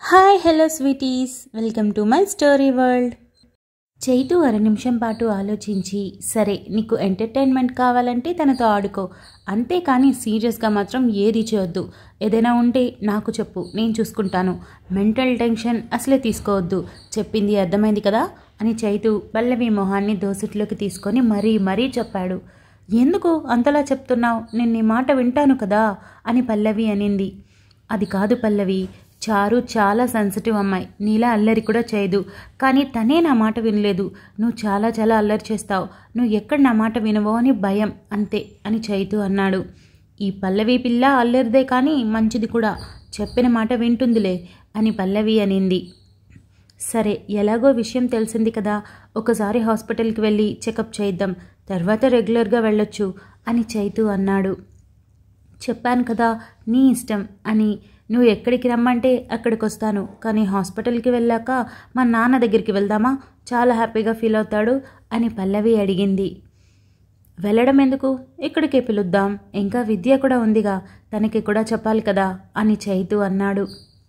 Hi hello sweeties, welcome to my story world. Chaitu అర నిమిషం పాటు ఆలోచించి, సరే నీకు ఎంటర్టైన్మెంట్ కావాలంటే తనతో ఆడుకో, అంతేకాని సీరియస్గా మాత్రం ఏది చేయొద్దు. ఏదైనా ఉంటే నాకు చెప్పు, నేను చూసుకుంటాను. మెంటల్ టెన్షన్ అసలే తీసుకోవద్దు. చెప్పింది అర్థమైంది కదా అని చైతు పల్లవి మొహాన్ని దోసిట్లోకి తీసుకొని మరీ చెప్పాడు. ఎందుకు అంతలా చెప్తున్నావు? నేను నీ మాట వింటాను కదా అని పల్లవి అనింది. అది కాదు పల్లవి, చారు చాలా సెన్సిటివ్ అమ్మాయి, నీలా అల్లరి కూడా చేయదు. కానీ తనే నా మాట వినలేదు. నువ్వు చాలా అల్లరి చేస్తావు. నువ్వు ఎక్కడ నా మాట వినవో అని భయం, అంతే అని చైతు అన్నాడు. ఈ పల్లవి పిల్ల అల్లరిదే కానీ మంచిది కూడా, చెప్పిన మాట వింటుందిలే అని పల్లవి అనింది. సరే, ఎలాగో విషయం తెలిసింది కదా, ఒకసారి హాస్పిటల్కి వెళ్ళి చెకప్ చేద్దాం, తర్వాత రెగ్యులర్గా వెళ్ళొచ్చు అని చైతు అన్నాడు. చెప్పాను కదా నీ ఇష్టం అని. నువ్వు ఎక్కడికి రమ్మంటే అక్కడికి వస్తాను, కానీ హాస్పిటల్కి వెళ్ళాక మా నాన్న దగ్గరికి వెళ్దామా? చాలా హ్యాపీగా ఫీల్ అవుతాడు అని పల్లవి అడిగింది. వెళ్ళడం ఎందుకు, ఇక్కడికే పిలుద్దాం. ఇంకా విద్య కూడా ఉందిగా, తనకి కూడా చెప్పాలి కదా అని చైతు అన్నాడు.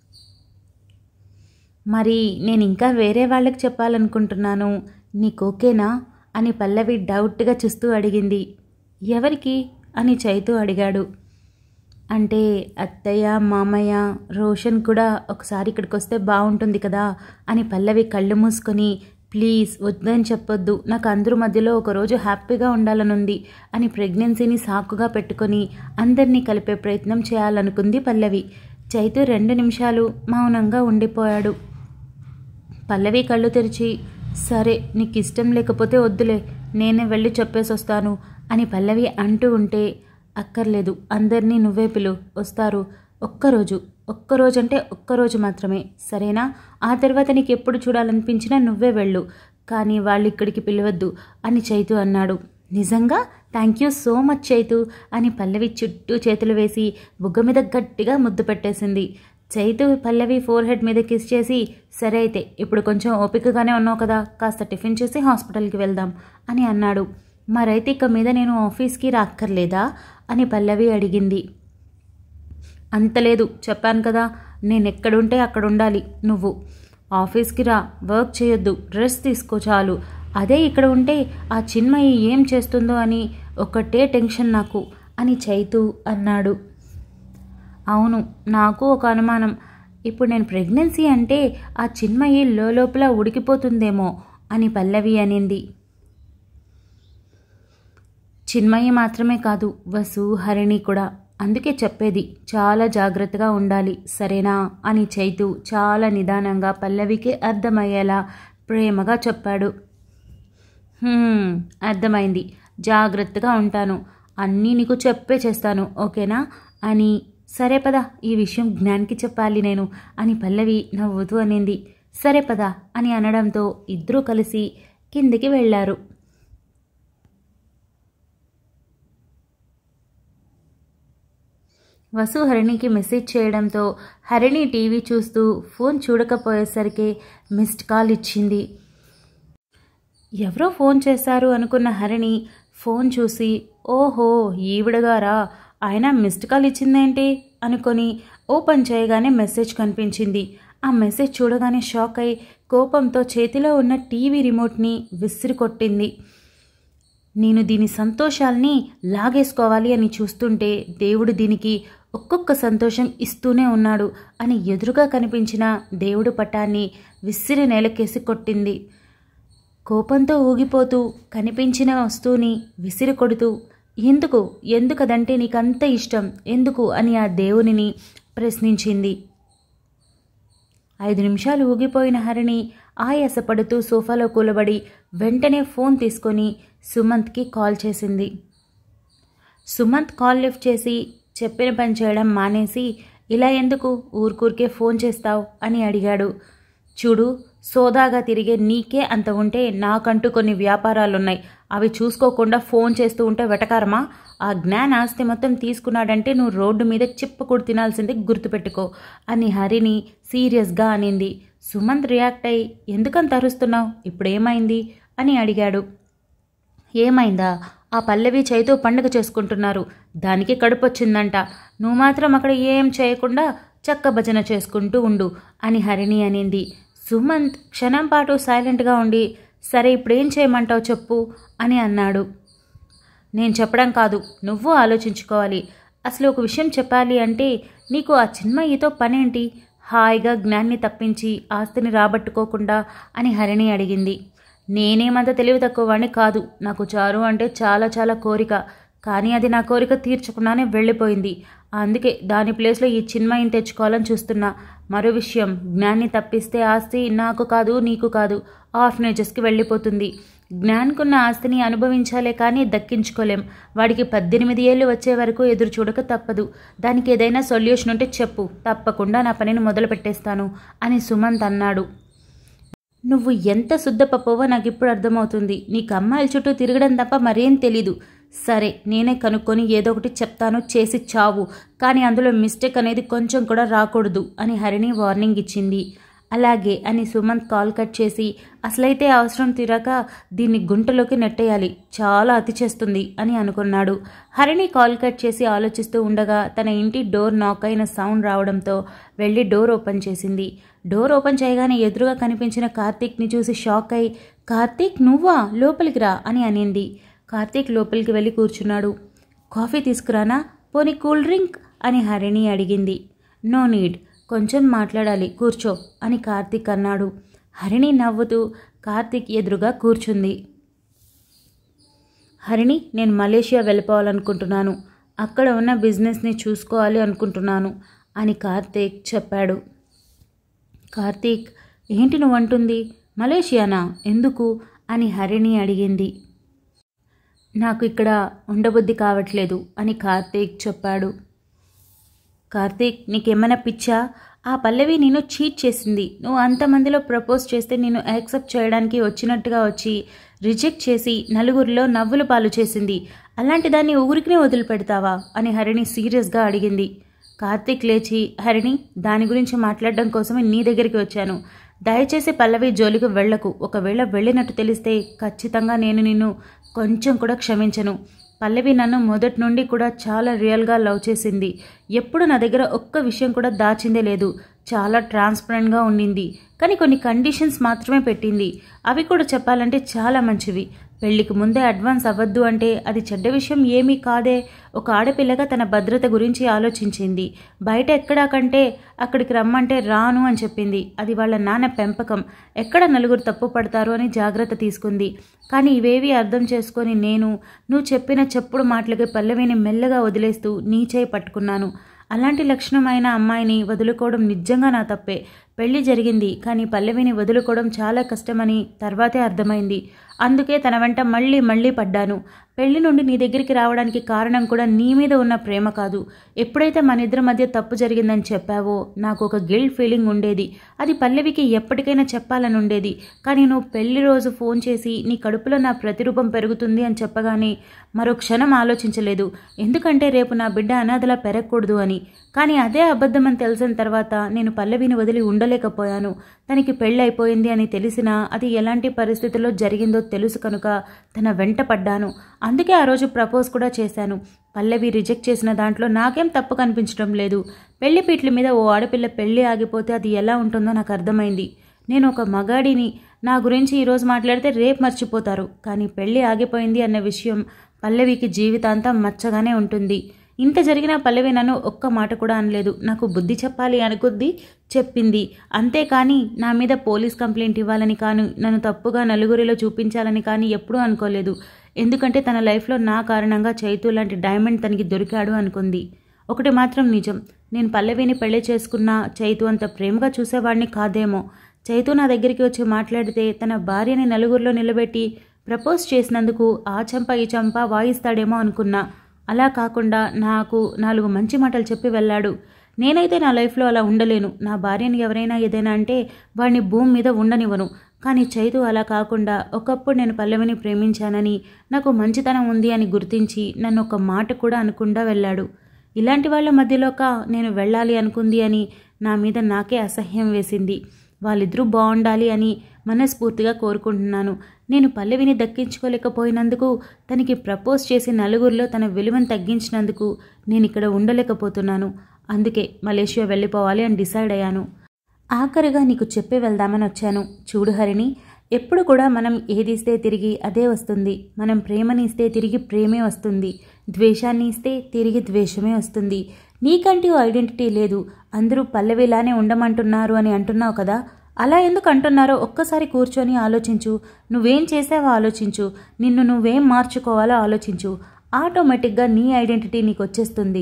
మరి నేను ఇంకా వేరే వాళ్ళకి చెప్పాలనుకుంటున్నాను, నీకు ఓకేనా అని పల్లవి డౌట్గా చూస్తూ అడిగింది. ఎవరికి అని చైతు అడిగాడు. అంటే అత్తయ్య, మామయ్య, రోషన్ కూడా ఒకసారి ఇక్కడికి వస్తే బాగుంటుంది కదా అని పల్లవి కళ్ళు మూసుకొని, ప్లీజ్ వద్దని చెప్పొద్దు, నాకు అందరి మధ్యలో ఒకరోజు హ్యాపీగా ఉండాలనుంది అని ప్రెగ్నెన్సీని సాకుగా పెట్టుకొని అందరినీ కలిపే ప్రయత్నం చేయాలనుకుంది పల్లవి. చైతు 2 నిమిషాలు మౌనంగా ఉండిపోయాడు. పల్లవి కళ్ళు తెరిచి, సరే నీకు ఇష్టం లేకపోతే వద్దులే, నేనే వెళ్ళి చెప్పేసి వస్తాను అని పల్లవి అంటూ ఉంటే, అక్కర్లేదు, అందరినీ నువ్వే పిలు, వస్తారు. ఒక్కరోజు అంటే ఒక్కరోజు మాత్రమే, సరేనా? ఆ తర్వాత నీకు ఎప్పుడు చూడాలనిపించినా నువ్వే వెళ్ళు, కానీ వాళ్ళు ఇక్కడికి పిలవద్దు అని చైతు అన్నాడు. నిజంగా? Thank you so much Chaitu అని పల్లవి చుట్టూ చేతులు వేసి బుగ్గ మీద గట్టిగా ముద్దు పెట్టేసింది. చైతు పల్లవి ఫోర్ హెడ్ మీద కిస్ చేసి, సరే అయితే ఇప్పుడు కొంచెం ఓపికగానే ఉన్నావు కదా, కాస్త టిఫిన్ చేసి హాస్పిటల్కి వెళ్దాం అని అన్నాడు. మరైతే ఇక మీద నేను ఆఫీస్కి రాక్కర్లేదా అని పల్లవి అడిగింది. అంతలేదు, చెప్పాను కదా, నేను ఎక్కడుంటే అక్కడ ఉండాలి. నువ్వు ఆఫీస్కి రా, వర్క్ చేయొద్దు, రెస్ట్ తీసుకో చాలు. అదే ఇక్కడ ఉంటే ఆ చిన్మయి ఏం చేస్తుందో అని ఒకటే టెన్షన్ నాకు అని చైతు అన్నాడు. అవును, నాకు ఒక అనుమానం. ఇప్పుడు నేను ప్రెగ్నెన్సీ అంటే ఆ చిన్మయి లోపల ఉడికిపోతుందేమో అని పల్లవి అనింది. చిన్మయి మాత్రమే కాదు, వసు, హరిణి కూడా. అందుకే చెప్పేది, చాలా జాగ్రత్తగా ఉండాలి, సరేనా అని చైతు చాలా నిదానంగా పల్లవికి అర్థమయ్యేలా ప్రేమగా చెప్పాడు. అర్థమైంది, జాగ్రత్తగా ఉంటాను, అన్నీ నీకు చెప్పే చేస్తాను, ఓకేనా అని. సరే పద, ఈ విషయం జ్ఞానికి చెప్పాలి నేను అని పల్లవి నవ్వుతూ అనింది. సరే పద అని అనడంతో ఇద్దరూ కలిసి కిందికి వెళ్ళారు. వసు హరిణికి మెసేజ్ చేయడంతో హరిణి టీవీ చూస్తూ ఫోన్ చూడకపోయేసరికి మిస్డ్ కాల్ ఇచ్చింది. ఎవరో ఫోన్ చేశారు అనుకున్న హరిణి ఫోన్ చూసి, ఓహో ఈవిడగారా, ఆయన మిస్డ్ కాల్ ఇచ్చిందేంటి అనుకొని ఓపెన్ చేయగానే మెసేజ్ కనిపించింది. ఆ మెసేజ్ చూడగానే షాక్ అయి కోపంతో చేతిలో ఉన్న టీవీ రిమోట్ని విసిరి కొట్టింది. నేను దీని సంతోషాల్ని లాగేసుకోవాలి అని చూస్తుంటే దేవుడు దీనికి ఒక్కొక్క సంతోషం ఇస్తూనే ఉన్నాడు అని ఎదురుగా కనిపించిన దేవుడు పటాన్ని విసిరి నేలకేసి కొట్టింది. కోపంతో ఊగిపోతూ కనిపించిన వస్తువుని విసిరి కొడుతూ, ఎందుకదంటే నీకంత ఇష్టం ఎందుకు అని ఆ దేవునిని ప్రశ్నించింది. 5 నిమిషాలు ఊగిపోయిన హరిణి ఆయాసపడుతూ సోఫాలో కూలబడి వెంటనే ఫోన్ తీసుకొని సుమంత్కి కాల్ చేసింది. సుమంత్ కాల్ లిఫ్ట్ చేసి చెప్పిన పని చేయడం మానేసి, ఇలా ఎందుకు ఊరికే ఫోన్ చేస్తావు అని అడిగాడు. చూడు, సోదాగా తిరిగే నీకే అంత ఉంటే నాకంటూ కొన్ని వ్యాపారాలున్నాయి, అవి చూసుకోకుండా ఫోన్ చేస్తూ ఉంటే వెటకారమా? ఆ జ్ఞాన ఆస్తి మొత్తం తీసుకున్నాడంటే నువ్వు రోడ్డు మీద చిప్పకూడు తినాల్సిందే, గుర్తుపెట్టుకో అని హరిని సీరియస్గా అనింది. సుమంత్ రియాక్ట్ అయ్యి, ఎందుకంత అరుస్తున్నావు, ఇప్పుడేమైంది అని అడిగాడు. ఏమైందా? ఆ పల్లవి చైతు పండుగ చేసుకుంటున్నారు, దానికి కడుపొచ్చిందంట. నువ్వు మాత్రం అక్కడ ఏం చేయకుండా చక్కభజన చేసుకుంటూ ఉండు అని హరిణి అనింది. సుమంత్ క్షణం పాటు సైలెంట్గా ఉండి సరే ఇప్పుడేం చేయమంటావు చెప్పు అని అన్నాడు. నేను చెప్పడం కాదు, నువ్వు ఆలోచించుకోవాలి. అసలు ఒక విషయం చెప్పాలి అంటే నీకు ఆ చిన్మయ్యతో పనేంటి? హాయిగా జ్ఞాన్ని తప్పించి ఆస్తిని రాబట్టుకోకుండా అని హరిణి అడిగింది. నేనేమంత తెలివి తక్కువ వాడిని కాదు. నాకు చారు అంటే చాలా చాలా కోరిక. కానీ అది నా కోరిక తీర్చకుండానే వెళ్ళిపోయింది. అందుకే దాని ప్లేస్లో ఈ చిన్మయిని తెచ్చుకోవాలని చూస్తున్నా. మరో విషయం, జ్ఞాన్ని తప్పిస్తే ఆస్తి నాకు కాదు నీకు కాదు, ఆర్ఫనేజెస్కి వెళ్ళిపోతుంది. జ్ఞాన్కున్న ఆస్తిని అనుభవించాలే కానీ దక్కించుకోలేం. వాడికి 18 ఏళ్ళు వచ్చే వరకు ఎదురు చూడక తప్పదు. దానికి ఏదైనా సొల్యూషన్ ఉంటే చెప్పు, తప్పకుండా నా పనిని మొదలు పెట్టేస్తాను అని సుమంత్ అన్నాడు. నువ్వు ఎంత శుద్ధపప్పవో నాకు ఇప్పుడు అర్థమవుతుంది. నీకు అమ్మాయిల చుట్టూ తిరగడం తప్ప మరేం తెలీదు. సరే నేనే కనుక్కొని ఏదో ఒకటి చెప్తాను, చేసి చావు. కానీ అందులో మిస్టేక్ అనేది కొంచెం కూడా రాకూడదు అని హరిణి వార్నింగ్ ఇచ్చింది. అలాగే అని సుమంత్ కాల్ కట్ చేసి అసలైతే అవసరం తీరాక దీన్ని గుంటలోకి నెట్టేయాలి, చాలా అతి చేస్తుంది అని అనుకున్నాడు. హరిణి కాల్ కట్ చేసి ఆలోచిస్తూ ఉండగా తన ఇంటి డోర్ నాక్ అయిన సౌండ్ రావడంతో వెళ్ళి డోర్ ఓపెన్ చేసింది. డోర్ ఓపెన్ చేయగానే ఎదురుగా కనిపించిన కార్తీక్ని చూసి షాక్ అయి కార్తీక్ నువ్వా, లోపలికి రా అని అనింది. కార్తీక్ లోపలికి వెళ్ళి కూర్చున్నాడు. కాఫీ తీసుకురానా, పోనీ కూల్ డ్రింక్ అని హరిణి అడిగింది. నో నీడ్, కొంచెం మాట్లాడాలి, కూర్చో అని కార్తీక్ అన్నాడు. హరిణి నవ్వుతూ కార్తీక్ ఎదురుగా కూర్చుంది. హరిణి, నేను మలేషియా వెళ్ళిపోవాలనుకుంటున్నాను. అక్కడ ఉన్న బిజినెస్ని చూసుకోవాలి అనుకుంటున్నాను అని కార్తీక్ చెప్పాడు. కార్తీక్, ఏంటి నువ్వంటుంది? మలేషియానా, ఎందుకు అని హరిణి అడిగింది. నాకు ఇక్కడ ఉండబుద్ధి కావట్లేదు అని కార్తీక్ చెప్పాడు. కార్తీక్, నీకేమైనా పిచ్చా? ఆ పల్లవి నేను చీట్ చేసింది. నువ్వు అంతమందిలో ప్రపోజ్ చేస్తే నేను యాక్సెప్ట్ చేయడానికి వచ్చినట్టుగా వచ్చి రిజెక్ట్ చేసి నలుగురిలో నవ్వుల పాలు చేసింది. అలాంటి దాన్ని ఊరికినే వదిలిపెడతావా అని హరిణి సీరియస్గా అడిగింది. కార్తీక్ లేచి, హరిణి, దాని గురించి మాట్లాడడం కోసమే నీ దగ్గరికి వచ్చాను. దయచేసి పల్లవి జోలికి వెళ్లకు. ఒకవేళ వెళ్ళినట్టు తెలిస్తే ఖచ్చితంగా నేను నిన్ను కొంచెం కూడా క్షమించను. పల్లవి నన్ను మొదటి నుండి కూడా చాలా రియల్గా లవ్ చేసింది. ఎప్పుడు నా దగ్గర ఒక్క విషయం కూడా దాచిందే లేదు. చాలా ట్రాన్స్పరెంట్గా ఉండింది. కానీ కొన్ని కండిషన్స్ మాత్రమే పెట్టింది. అవి కూడా చెప్పాలంటే చాలా మంచివి. పెళ్లికి ముందే అడ్వాన్స్ అవ్వద్దు అంటే అది చెడ్డ విషయం ఏమీ కాదే. ఒక ఆడపిల్లగా తన భద్రత గురించి ఆలోచించింది. బయట ఎక్కడా కంటే అక్కడికి రమ్మంటే రాను అని చెప్పింది. అది వాళ్ళ నాన్న పెంపకం. ఎక్కడ నలుగురు తప్పు పడతారో అని జాగ్రత్త తీసుకుంది. కానీ ఇవేవి అర్థం చేసుకొని నువ్వు చెప్పిన చెప్పుడు మాటలకి పల్లవిని మెల్లగా వదిలేస్తూ నీ చేయి పట్టుకున్నాను. అలాంటి లక్షణమైన అమ్మాయిని వదులుకోవడం నిజంగా నా తప్పే. పెళ్లి జరిగింది, కానీ పల్లవిని వదులుకోవడం చాలా కష్టమని తర్వాతే అర్థమైంది. అందుకే తన వెంట మళ్ళీ పడ్డాను. పెళ్లి నుండి నీ దగ్గరికి రావడానికి కారణం కూడా నీ మీద ఉన్న ప్రేమ కాదు. ఎప్పుడైతే మన ఇద్దరి మధ్య తప్పు జరిగిందని చెప్పావో నాకు ఒక గిల్ట్ ఫీలింగ్ ఉండేది. అది పల్లవికి ఎప్పటికైనా చెప్పాలని ఉండేది. కానీ నువ్వు పెళ్లి రోజు ఫోన్ చేసి నీ కడుపులో నా ప్రతిరూపం పెరుగుతుంది అని చెప్పగానే మరో క్షణం ఆలోచించలేదు. ఎందుకంటే రేపు నా బిడ్డ అనాథలా పెరగకూడదు అని. కానీ అదే అబద్ధం అని తెలిసిన తర్వాత నేను పల్లవిని వదిలి ఉండలేకపోయాను. తనకి పెళ్ళైపోయింది అని తెలిసినా అది ఎలాంటి పరిస్థితుల్లో జరిగిందో తెలుసు కనుక తన వెంట పడ్డాను. అందుకే ఆ రోజు ప్రపోజ్ కూడా చేశాను. పల్లవి రిజెక్ట్ చేసిన దాంట్లో నాకేం తప్పు కనిపించడం లేదు. పెళ్లి పీట్ల మీద ఓ ఆడపిల్ల పెళ్లి ఆగిపోతే అది ఎలా ఉంటుందో నాకు అర్థమైంది. నేను ఒక మగాడిని. నా గురించి ఈరోజు మాట్లాడితే రేపు మర్చిపోతారు. కానీ పెళ్లి ఆగిపోయింది అన్న విషయం పల్లవికి జీవితాంతం మచ్చగానే ఉంటుంది. ఇంత జరిగినా పల్లవి నన్ను ఒక్క మాట కూడా అనలేదు. నాకు బుద్ధి చెప్పాలి అనుకుంది, చెప్పింది. అంతేకాని నా మీద పోలీస్ కంప్లైంట్ ఇవ్వాలని కానీ నన్ను తప్పుగా నలుగురిలో చూపించాలని కానీ ఎప్పుడూ అనుకోలేదు. ఎందుకంటే తన లైఫ్లో నా కారణంగా చైతు లాంటి డైమండ్ తనకి దొరికాడు అనుకుంది. ఒకటి మాత్రం నిజం, నేను పల్లవిని పెళ్లి చేసుకున్నా చైతు అంత ప్రేమగా చూసేవాడిని కాదేమో. చైతు నా దగ్గరికి వచ్చి మాట్లాడితే తన భార్యని నలుగురిలో నిలబెట్టి ప్రపోజ్ చేసినందుకు ఆ చంప ఈ చంప వాయిస్తాడేమో అనుకున్నా. అలా కాకుండా నాకు 4 మంచి మాటలు చెప్పి వెళ్ళాడు. నేనైతే నా లైఫ్లో అలా ఉండలేను. నా భార్యని ఎవరైనా ఏదైనా అంటే వాడిని భూమి మీద ఉండనివ్వను. కానీ చైతు అలా కాకుండా ఒకప్పుడు నేను పల్లవిని ప్రేమించానని, నాకు మంచితనం ఉంది అని గుర్తించి నన్ను ఒక మాట కూడా అనకుండా వెళ్ళాడు. ఇలాంటి వాళ్ళ మధ్యలోక నేను వెళ్ళాలి అనుకుంది అని నా మీద నాకే అసహ్యం వేసింది. వాళ్ళిద్దరూ బాగుండాలి అని మనస్ఫూర్తిగా కోరుకుంటున్నాను. నేను పల్లవిని దక్కించుకోలేకపోయినందుకు, తనకి ప్రపోజ్ చేసి నలుగురిలో తన విలువను తగ్గించినందుకు నేను ఇక్కడ ఉండలేకపోతున్నాను. అందుకే మలేషియా వెళ్ళిపోవాలి అని డిసైడ్ అయ్యాను. ఆఖరిగా నీకు చెప్పి వెళ్దామని వచ్చాను. చూడు హరిణి, ఎప్పుడు కూడా మనం ఏది ఇస్తే తిరిగి అదే వస్తుంది. మనం ప్రేమని ఇస్తే తిరిగి ప్రేమే వస్తుంది. ద్వేషాన్ని ఇస్తే తిరిగి ద్వేషమే వస్తుంది. నీకంటూ ఐడెంటిటీ లేదు. అందరూ పల్లవిలానే ఉండమంటున్నారు అని అంటున్నావు కదా, అలా ఎందుకు అంటున్నారో ఒక్కసారి కూర్చొని ఆలోచించు. నువ్వేం చేసావో ఆలోచించు. నిన్ను నువ్వేం మార్చుకోవాలో ఆలోచించు. ఆటోమేటిక్గా నీ ఐడెంటిటీ నీకు వచ్చేస్తుంది.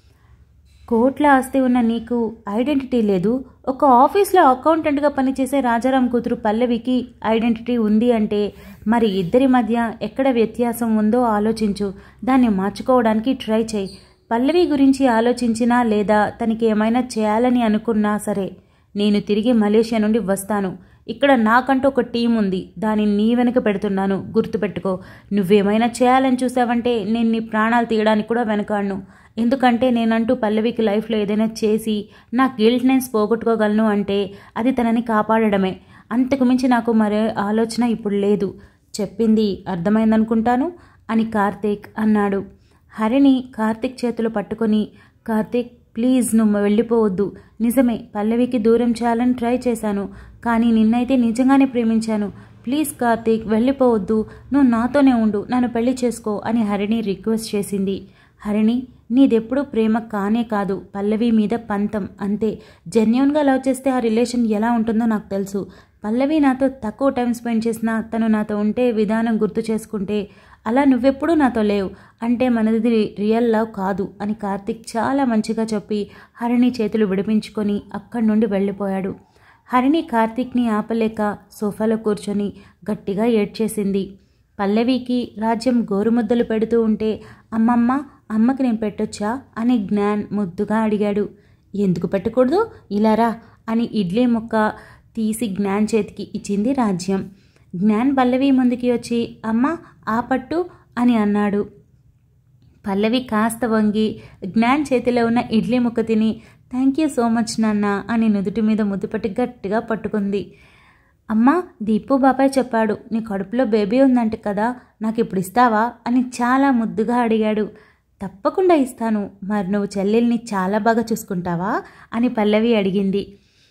కోట్ల ఆస్తి ఉన్న నీకు ఐడెంటిటీ లేదు. ఒక ఆఫీస్లో అకౌంటెంట్గా పనిచేసే రాజారాం కూతురు పల్లవికి ఐడెంటిటీ ఉంది అంటే మరి ఇద్దరి మధ్య ఎక్కడ వ్యత్యాసం ఉందో ఆలోచించు. దాన్ని మార్చుకోవడానికి ట్రై చేయి. పల్లవి గురించి ఆలోచించినా లేదా తనకి ఏమైనా చేయాలని అనుకున్నా సరే, నేను తిరిగి మలేషియా నుండి వస్తాను. ఇక్కడ నాకంటూ ఒక టీం ఉంది. దానిని నీ వెనుక పెడుతున్నాను. గుర్తుపెట్టుకో. నువ్వేమైనా చేయాలని చూసావంటే నేను నీ ప్రాణాలు తీయడానికి కూడా వెనకాడను. ఎందుకంటే నేనంటూ పల్లవికి లైఫ్లో ఏదైనా చేసి నా గిల్ట్నెస్ పోగొట్టుకోగలను అంటే అది తనని కాపాడడమే. అంతకు మించి నాకు మరే ఆలోచన ఇప్పుడు లేదు. చెప్పింది అర్థమైందనుకుంటాను అని కార్తీక్ అన్నాడు. హరిణి కార్తీక్ చేతులు పట్టుకొని, కార్తీక్ ప్లీజ్ నువ్వు వెళ్ళిపోవద్దు. నిజమే, పల్లవికి దూరం చేయాలని ట్రై చేశాను. కానీ నిన్నైతే నిజంగానే ప్రేమించాను. ప్లీజ్ కార్తీక్ వెళ్ళిపోవద్దు. నువ్వు నాతోనే ఉండు. నన్ను పెళ్లి చేసుకో అని హరిణి రిక్వెస్ట్ చేసింది. హరిణి, నీదెప్పుడు ప్రేమ కానే కాదు, పల్లవి మీద పంతం అంతే. జెన్యూన్గా లవ్ చేస్తే ఆ రిలేషన్ ఎలా ఉంటుందో నాకు తెలుసు. పల్లవి నాతో తక్కువ టైం స్పెండ్ చేసినా తను నాతో ఉంటే విధానం గుర్తు చేసుకుంటే అలా నువ్వెప్పుడూ నాతో లేవు అంటే మనది రియల్ లవ్ కాదు అని కార్తీక్ చాలా మంచిగా చెప్పి హరిణి చేతులు విడిపించుకొని అక్కడి నుండి వెళ్ళిపోయాడు. హరిణి కార్తీక్ని ఆపలేక సోఫాలో కూర్చొని గట్టిగా ఏడ్చేసింది. పల్లవికి రాజ్యం గోరుముద్దలు పెడుతూ ఉంటే, అమ్మమ్మ, అమ్మకి నేను పెట్టొచ్చా అని జ్ఞాన్ ముద్దుగా అడిగాడు. ఎందుకు పెట్టకూడదు, ఇలా రా అని ఇడ్లీ ముక్క తీసి జ్ఞాన్ చేతికి ఇచ్చింది రాజ్యం. జ్ఞాన్ పల్లవి ముందుకి వచ్చి అమ్మ ఆ పట్టు అని అన్నాడు. పల్లవి కాస్త వంగి జ్ఞాన్ చేతిలో ఉన్న ఇడ్లీ ముక్క తిని థ్యాంక్ యూ సో మచ్ నాన్న అని నుదుటి మీద ముద్దుపట్టి గట్టిగా పట్టుకుంది. అమ్మా, దీపు బాబాయ్ చెప్పాడు నీ కడుపులో బేబీ ఉందంట కదా, నాకు ఇప్పుడు ఇస్తావా అని చాలా ముద్దుగా అడిగాడు. తప్పకుండా ఇస్తాను. మరి నువ్వు చెల్లెల్ని చాలా బాగా చూసుకుంటావా అని పల్లవి అడిగింది.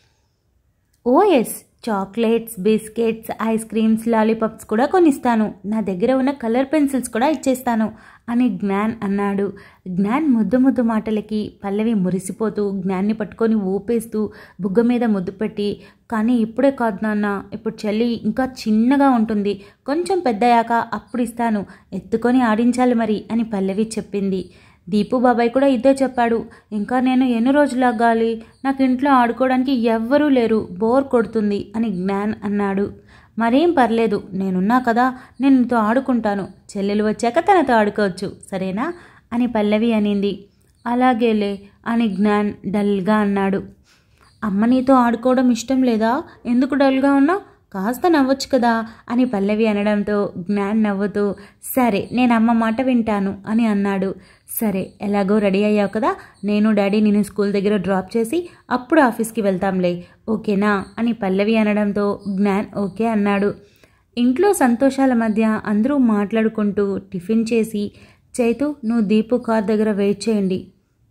Oh yes, chocolates, biscuits, ice creams, lollipops కూడా కొనిస్తాను. నా దగ్గర ఉన్న కలర్ పెన్సిల్స్ కూడా ఇచ్చేస్తాను అని జ్ఞాన్ అన్నాడు. జ్ఞాన్ ముద్దు ముద్దు మాటలకి పల్లవి మురిసిపోతూ జ్ఞాన్ని పట్టుకొని ఊపేస్తూ బుగ్గ మీద ముద్దు పెట్టి, కానీ ఇప్పుడే కాదు నాన్న, ఇప్పుడు చెల్లి ఇంకా చిన్నగా ఉంటుంది, కొంచెం పెద్దయ్యాక అప్పుడు ఇస్తాను, ఎత్తుకొని ఆడించాలి మరి అని పల్లవి చెప్పింది. దీపు బాబాయ్ కూడా ఇదే చెప్పాడు. ఇంకా నేను ఎన్ని రోజులు ఆగాలి, నాకు ఇంట్లో ఆడుకోవడానికి ఎవ్వరూ లేరు, బోర్ కొడుతుంది అని జ్ఞాన్ అన్నాడు. మరేం పర్లేదు, నేనున్నా కదా, నేను నీతో ఆడుకుంటాను, చెల్లెలు వచ్చాక తనతో ఆడుకోవచ్చు, సరేనా అని పల్లవి అనింది. అలాగేలే అని జ్ఞాన్ డల్గా అన్నాడు. అమ్మ నీతో ఆడుకోవడం ఇష్టం లేదా, ఎందుకు డల్గా ఉన్నావు, కాస్త నవ్వచ్చు కదా అని పల్లవి అనడంతో జ్ఞాన్ నవ్వుతూ సరే నేను అమ్మ మాట వింటాను అని అన్నాడు. సరే, ఎలాగో రెడీ అయ్యావు కదా, నేను డాడీ నిన్ను స్కూల్ దగ్గర డ్రాప్ చేసి అప్పుడు ఆఫీస్కి వెళ్తాంలే, ఓకేనా అని పల్లవి అనడంతో జ్ఞాన్ ఓకే అన్నాడు. ఇంట్లో సంతోషాల మధ్య అందరూ మాట్లాడుకుంటూ టిఫిన్ చేసి, చైతు నువ్వు దీపు కార్ దగ్గర వెయిట్ చేయండి,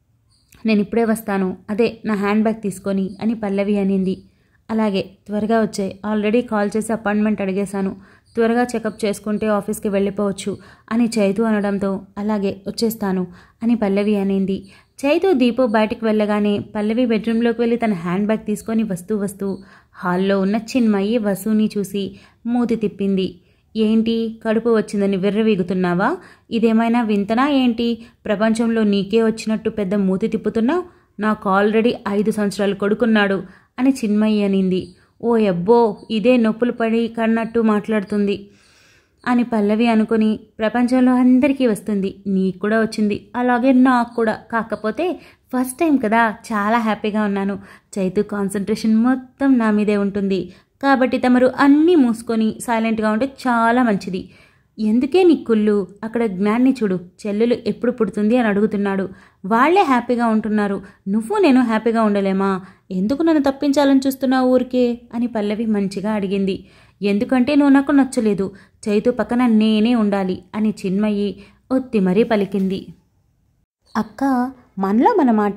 నేను ఇప్పుడే వస్తాను, అదే నా హ్యాండ్ బ్యాగ్ తీసుకొని అని పల్లవి అనింది. అలాగే, త్వరగా వచ్చాయి, ఆల్రెడీ కాల్ చేసి అపాయింట్మెంట్ అడిగేశాను, త్వరగా చెకప్ చేసుకుంటే ఆఫీస్కి వెళ్ళిపోవచ్చు అని చైతు అనడంతో అలాగే వచ్చేస్తాను అని పల్లవి అనింది. చైతు దీపు బయటికి వెళ్ళగానే పల్లవి బెడ్రూమ్లోకి వెళ్ళి తన హ్యాండ్ బ్యాగ్ తీసుకొని వస్తూ హాల్లో ఉన్న చిన్మయి వసుని చూసి మూతి తిప్పింది. ఏంటి, కడుపు వచ్చిందని విర్రవీగుతున్నావా, ఇదేమైనా వింతనా ఏంటి, ప్రపంచంలో నీకే వచ్చినట్టు పెద్ద మూతి తిప్పుతున్నావు, నాకు ఆల్రెడీ 5 సంవత్సరాలు కొడుకున్నాడు అని చిన్మయి అనింది. ఓ అబ్బో, ఇదే నొప్పులు పడి కన్నట్టు మాట్లాడుతుంది అని పల్లవి అనుకుని, ప్రపంచంలో అందరికీ వస్తుంది, నీకు కూడా వచ్చింది, అలాగే నాకు కూడా, కాకపోతే ఫస్ట్ టైం కదా, చాలా హ్యాపీగా ఉన్నాను, చైతు కాన్సన్ట్రేషన్ మొత్తం నా మీదే ఉంటుంది, కాబట్టి తమరు అన్నీ మూసుకొని సైలెంట్గా ఉంటే చాలా మంచిది. ఎందుకే నీ కుళ్ళు, అక్కడ జ్ఞాన్ని చూడు, చెల్లెలు ఎప్పుడు పుడుతుంది అని అడుగుతున్నాడు, వాళ్లే హ్యాపీగా ఉంటున్నారు, నువ్వు నేను హ్యాపీగా ఉండలేమా, ఎందుకు నన్ను తప్పించాలని చూస్తున్నావు ఊరికే అని పల్లవి మంచిగా అడిగింది. ఎందుకంటే నువ్వు నాకు నచ్చలేదు, చైతు పక్కన నేనే ఉండాలి అని చిన్మయి ఒత్తి మరీ పలికింది. అక్క, మనలో మన మాట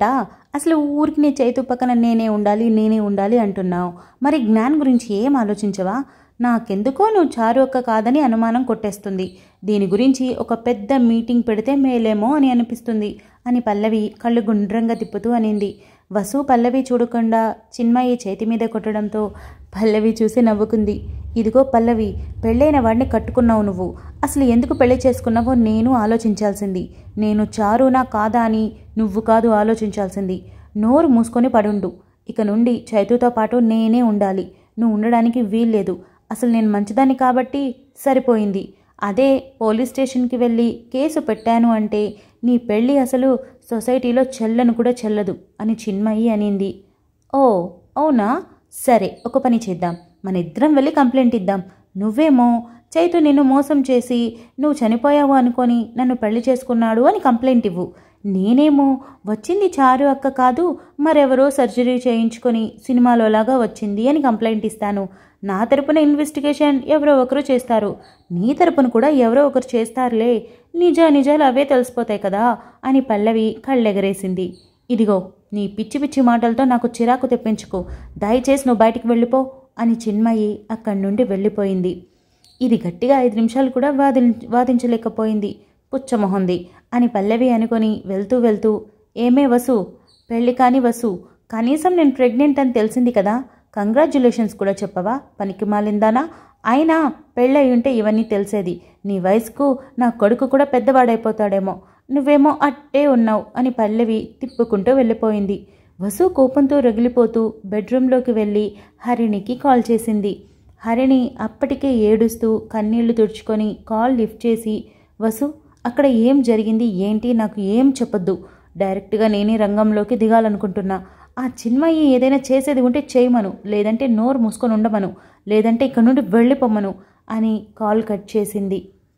అసలు ఊరికి నీ చైతు పక్కన నేనే ఉండాలి అంటున్నావు. మరి జ్ఞాన్ గురించి ఏం ఆలోచించవా? నాకెందుకో నువ్వు చారు అక్క కాదని అనుమానం కొట్టేస్తుంది. దీని గురించి ఒక పెద్ద మీటింగ్ పెడితే మేలేమో అని అనిపిస్తుంది అని పల్లవి కళ్ళు గుండ్రంగా తిప్పుతూ అనింది. వసు పల్లవి చూడకుండా చిన్మయి చేతి మీద కొట్టడంతో పల్లవి చూసి నవ్వుకుంది. ఇదిగో పల్లవి, పెళ్ళైన వాడిని కట్టుకున్నావు నువ్వు. అసలు ఎందుకు పెళ్లి చేసుకున్నావో నేను ఆలోచించాల్సింది. నేను చారునా కాదా అని నువ్వు కాదు ఆలోచించాల్సింది. నోరు మూసుకొని పడుండు. ఇక నుండి చైతుతో పాటు నేనే ఉండాలి. నువ్వు ఉండడానికి వీల్లేదు. అసలు నేను మంచిదాన్ని కాబట్టి సరిపోయింది. అదే పోలీస్ స్టేషన్కి వెళ్ళి కేసు పెట్టాను అంటే నీ పెళ్ళి అసలు సొసైటీలో చెల్లను కూడా చెల్లదు అని చిన్మయి అనింది. ఓ అవునా? సరే, ఒక పని చేద్దాం. మన ఇద్దరం వెళ్ళి కంప్లైంట్ ఇద్దాం. నువ్వేమో చైతు నిన్ను మోసం చేసి నువ్వు చనిపోయావు అనుకొని నన్ను పెళ్లి చేసుకున్నాడు అని కంప్లైంట్ ఇవ్వు. నేనేమో వచ్చింది చారు అక్క కాదు, మరెవరో సర్జరీ చేయించుకొని సినిమాలోలాగా వచ్చింది అని కంప్లైంట్ ఇస్తాను. నా తరపున ఇన్వెస్టిగేషన్ ఎవరో ఒకరు చేస్తారు. నీ తరపున కూడా ఎవరో ఒకరు చేస్తారులే. నిజాలు అవే తెలిసిపోతాయి కదా అని పల్లవి కళ్ళెగరేసింది. ఇదిగో, నీ పిచ్చి పిచ్చి మాటలతో నాకు చిరాకు తెప్పించుకో. దయచేసి నువ్వు బయటికి వెళ్ళిపో అని చిన్మయి అక్కడి నుండి వెళ్ళిపోయింది. ఇది గట్టిగా 5 నిమిషాలు కూడా వాదించలేకపోయింది. పుచ్చమొహంది అని పల్లవి అనుకొని వెళ్తూ ఏమే వసు, పెళ్ళి కాని వసు, కనీసం నేను ప్రెగ్నెంట్ అని తెలిసింది కదా, కంగ్రాచ్యులేషన్స్ కూడా చెప్పవా? పనికి మాలిందానా? అయినా పెళ్ళయి ఉంటే ఇవన్నీ తెలిసేది. నీ వయసుకు నా కొడుకు కూడా పెద్దవాడైపోతాడేమో. నువ్వేమో అట్టే ఉన్నావు అని పల్లవి తిప్పుకుంటూ వెళ్ళిపోయింది. వసు కోపంతో రగిలిపోతూ బెడ్రూమ్లోకి వెళ్ళి హరిణికి కాల్ చేసింది. హరిణి అప్పటికే ఏడుస్తూ కన్నీళ్లు తుడుచుకొని కాల్ లిఫ్ట్ చేసి, వసు, అక్కడ ఏం జరిగింది ఏంటి నాకు ఏం చెప్పొద్దు. డైరెక్ట్గా నేనే రంగంలోకి దిగాలనుకుంటున్నా. ఆ చిన్మయి ఏదైనా చేసేది ఉంటే చేయమను, లేదంటే నోరు మూసుకొని ఉండమను, లేదంటే ఇక్కడ నుండి వెళ్ళిపోమ్మను అని కాల్ కట్ చేసింది.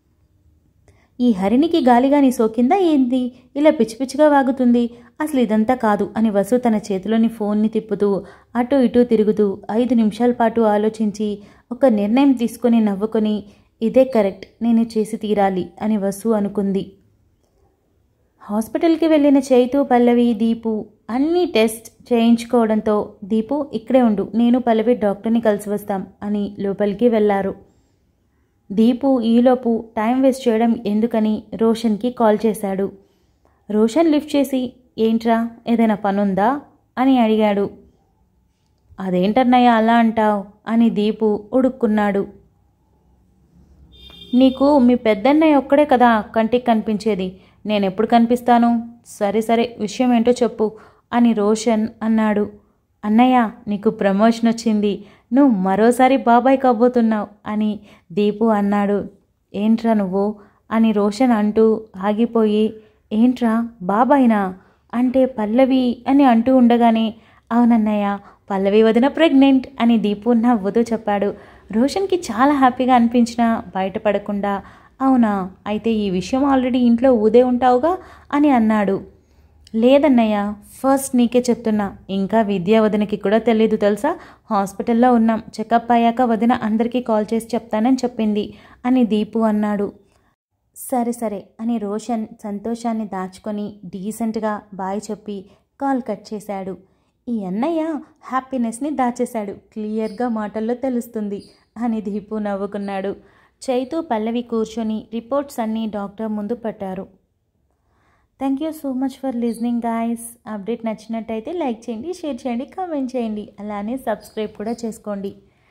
ఈ హరిణికి గాలిగాని సోకిందా ఏంది? ఇలా పిచ్చి పిచ్చిగా వాగుతుంది. అసలు ఇదంతా కాదు అని వసు తన చేతిలోని ఫోన్ని తిప్పుతూ అటు ఇటు తిరుగుతూ 5 నిమిషాల పాటు ఆలోచించి ఒక నిర్ణయం తీసుకొని నవ్వుకొని, ఇదే కరెక్ట్, నేను చేసి తీరాలి అని వసు అనుకుంది. హాస్పిటల్కి వెళ్ళిన చైతు, పల్లవి, దీపు అన్నీ టెస్ట్ చేయించుకోవడంతో దీపు ఇక్కడే ఉండు, నేను పల్లవి డాక్టర్ని కలిసి వస్తాం అని లోపలికి వెళ్ళారు. దీపు ఈలోపు టైం వేస్ట్ చేయడం ఎందుకని రోషన్కి కాల్ చేశాడు. రోషన్ లిఫ్ట్ చేసి, ఏంట్రా, ఏదైనా పనుందా అని అడిగాడు. అదేంటన్నయ్య అలా అంటావు అని దీపు ఉడుక్కున్నాడు. నీకు మీ పెద్దన్నయ్య ఒక్కడే కదా కంటికి కనిపించేది, నేనెప్పుడు కనిపిస్తాను? సరే విషయం ఏంటో చెప్పు అని రోషన్ అన్నాడు. అన్నయ్య, నీకు ప్రమోషన్ వచ్చింది, నువ్వు మరోసారి బాబాయ్ కాబోతున్నావు అని దీపు అన్నాడు. ఏంట్రా నువ్వు అని రోషన్ అంటూ ఆగిపోయి, ఏంట్రా బాబాయ్నా అంటే పల్లవి అని అంటూ ఉండగానే, అవునన్నయ్య, పల్లవి వదిన ప్రెగ్నెంట్ అని దీపు నవ్వుతూ చెప్పాడు. రోషన్కి చాలా హ్యాపీగా అనిపించినా బయటపడకుండా, అవునా, అయితే ఈ విషయం ఆల్రెడీ ఇంట్లో ఊదే ఉంటావుగా అని అన్నాడు. లేదన్నయ్య, ఫస్ట్ నీకే చెప్తున్నా, ఇంకా విద్యా వదినకి కూడా తెలీదు తెలుసా, హాస్పిటల్లో ఉన్నాం, చెకప్ అయ్యాక వదిన అందరికీ కాల్ చేసి చెప్తానని చెప్పింది అని దీపు అన్నాడు. సరే అని రోషన్ సంతోషాన్ని దాచుకొని డీసెంట్గా బాయ్ చెప్పి కాల్ కట్ చేశాడు. ఈ అన్నయ్య హ్యాపీనెస్ని దాచేశాడు, క్లియర్గా మాటల్లో తెలుస్తుంది అని దీపు నవ్వుకున్నాడు. చైతు, పల్లవి కూర్చొని రిపోర్ట్స్ అన్నీ డాక్టర్ ముందు పెట్టారు. Thank you so much for listening guys. Update నచ్చినట్టయితే లైక్ చేయండి, షేర్ చేయండి, కామెంట్ చేయండి, అలానే సబ్స్క్రైబ్ కూడా చేసుకోండి.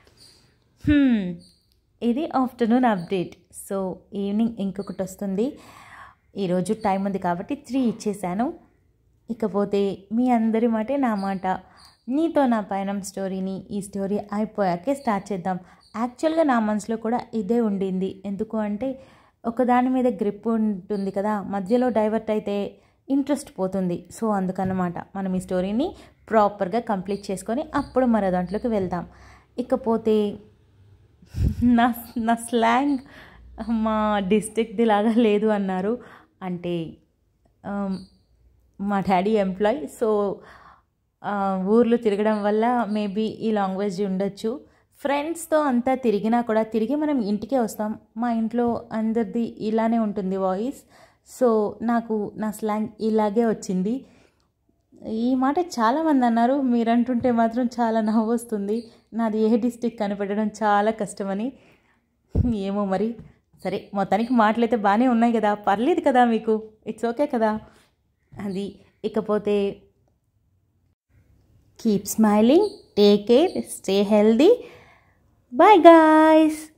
ఇది ఆఫ్టర్నూన్ అప్డేట్. సో ఈవినింగ్ ఇంకొకటి వస్తుంది. ఈరోజు టైం ఉంది కాబట్టి 3 ఇచ్చేసాను. ఇకపోతే మీ అందరి మాటే నా మాట. నీతో నా పయనం స్టోరీని ఈ స్టోరీ అయిపోయాకే స్టార్ట్ చేద్దాం. యాక్చువల్గా నా మనసులో కూడా ఇదే ఉండింది. ఎందుకు అంటే ఒకదాని మీద గ్రిప్ ఉంటుంది కదా, మధ్యలో డైవర్ట్ అయితే ఇంట్రెస్ట్ పోతుంది. సో అందుకన్నమాట మనం ఈ స్టోరీని ప్రాపర్గా కంప్లీట్ చేసుకొని అప్పుడు మరో దాంట్లోకి వెళ్దాం. ఇకపోతే నా స్లాంగ్ మా డిస్ట్రిక్ట్ది లాగా లేదు అన్నారు. అంటే మా డాడీ ఎంప్లాయ్, సో ఊర్లో తిరగడం వల్ల మేబీ ఈ లాంగ్వేజ్ ఉండొచ్చు. ఫ్రెండ్స్తో అంతా తిరిగినా కూడా తిరిగి మనం ఇంటికే వస్తాం. మా ఇంట్లో అందరిది ఇలానే ఉంటుంది వాయిస్. సో నాకు నా స్లాంగ్ ఇలాగే వచ్చింది. ఈ మాట చాలామంది అన్నారు, మీరంటుంటే మాత్రం చాలా నవ్వు వస్తుంది. నాది ఏ డిస్టిక్ కనిపెట్టడం చాలా కష్టమని. ఏమో మరి. సరే, మొత్తానికి మాటలైతే బాగానే ఉన్నాయి కదా, పర్లేదు కదా మీకు, ఇట్స్ ఓకే కదా. అది ఇకపోతే keep smiling, take care, stay healthy, bye guys.